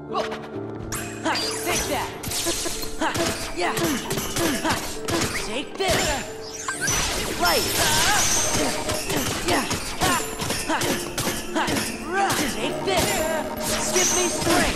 Ha, take that. Ha, yeah. Ha, take this. Light. Yeah. Ha, ha, ha. Take this. Give me strength.